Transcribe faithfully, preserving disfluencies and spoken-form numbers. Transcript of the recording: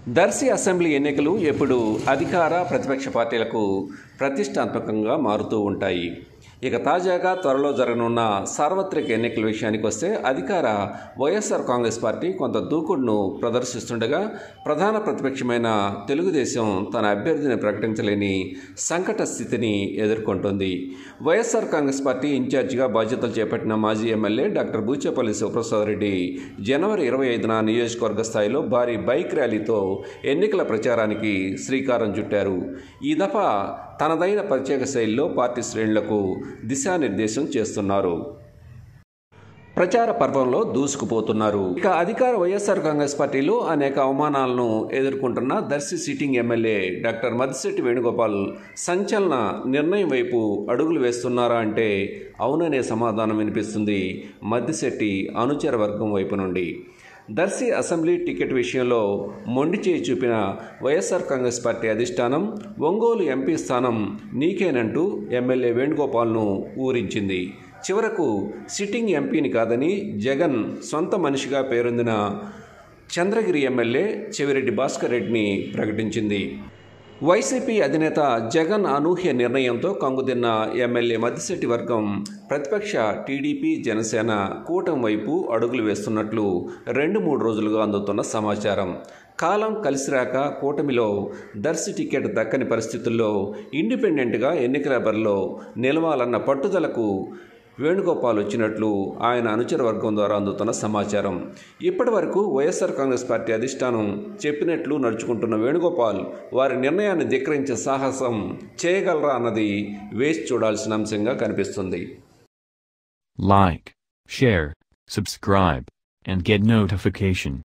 Darsi assembly ఎన్నికలు ఎప్పుడు అధికార ప్రతిపక్ష పార్టీలకు ప్రతిష్టాత్మకంగా మారుతూ ఉంటాయి. ఇక తాజాగా త్వరలో జరగనున్న సార్వత్రిక ఎన్నికల విషయానికి వస్తే అధికార వైఎస్ఆర్ కాంగ్రెస్ పార్టీ కొంత దూకుడును ప్రదర్శిస్తుండగా ప్రధాన ప్రతిపక్షమైన తెలుగుదేశం తన అభ్యర్థిని ప్రకటించలేని సంకట స్థితిని ఎదుర్కొంటోంది. వైఎస్ఆర్ కాంగ్రెస్ పార్టీ ఇన్ఛార్జిగా బాధ్యతలు చేపట్టిన మాజీ ఎమ్మెల్యే డాక్టర్ బూచేపల్లి శివప్రసాద్ రెడ్డి జనవరి ఇరవై ఐదున నియోజకవర్గ స్థాయిలో భారీ బైక్ ర్యాలీతో ఎన్నికల ప్రచారానికి శ్రీకారం చుట్టారు. ఈ దఫా తనదైన ప్రత్యేక శైలిలో పార్టీ శ్రేణులకు దిశానిర్దేశం చేస్తున్నారు. ప్రచార పర్వంలో దూసుకుపోతున్నారు. ఇక అధికార వైఎస్ఆర్ కాంగ్రెస్ పార్టీలో అనేక అవమానాలను ఎదుర్కొంటున్న Darsi sitting MLA doctor Maddisetti Venugopal సంచలన నిర్ణయం వైపు అడుగులు వేస్తున్నారా అంటే అవుననే సమాధానం వినిపిస్తుంది మద్దిశెట్టి అనుచర వర్గం వైపు నుండి. దర్శి అసెంబ్లీ టికెట్ విషయంలో మొండి చేయి చూపిన వైఎస్ఆర్ కాంగ్రెస్ పార్టీ అధిష్టానం ఒంగోలు ఎంపీ స్థానం నీకేనంటూ ఎమ్మెల్యే వేణుగోపాల్ను ఊరించింది. చివరకు సిట్టింగ్ ఎంపీని కాదని జగన్ సొంత మనిషిగా పేరొందిన చంద్రగిరి ఎమ్మెల్యే చెవిరెడ్డి భాస్కర్ రెడ్డిని ప్రకటించింది. వైసీపీ అధినేత జగన్ అనూహ్య నిర్ణయంతో కంగుతిన్న ఎమ్మెల్యే మద్దిశెట్టి వర్గం ప్రతిపక్ష టీడీపీ జనసేన కూటమి వైపు అడుగులు వేస్తున్నట్లు రెండు మూడు రోజులుగా అందుతున్న సమాచారం. కాలం కలిసిరాక కూటమిలో దర్శి టికెట్ దక్కని పరిస్థితుల్లో ఇండిపెండెంట్గా ఎన్నికల బరిలో నిలవాలన్న పట్టుదలకు వేణుగోపాల్ వచ్చినట్లు ఆయన అనుచర వర్గం ద్వారా అందుతున్న సమాచారం. ఇప్పటి వరకు వైఎస్ఆర్ కాంగ్రెస్ పార్టీ అధిష్టానం చెప్పినట్లు నడుచుకుంటున్న వేణుగోపాల్ వారి నిర్ణయాన్ని ధిక్కరించే సాహసం చేయగలరా అన్నది వేచి చూడాల్సిన అంశంగా కనిపిస్తుంది. Like, share, subscribe, and get notification.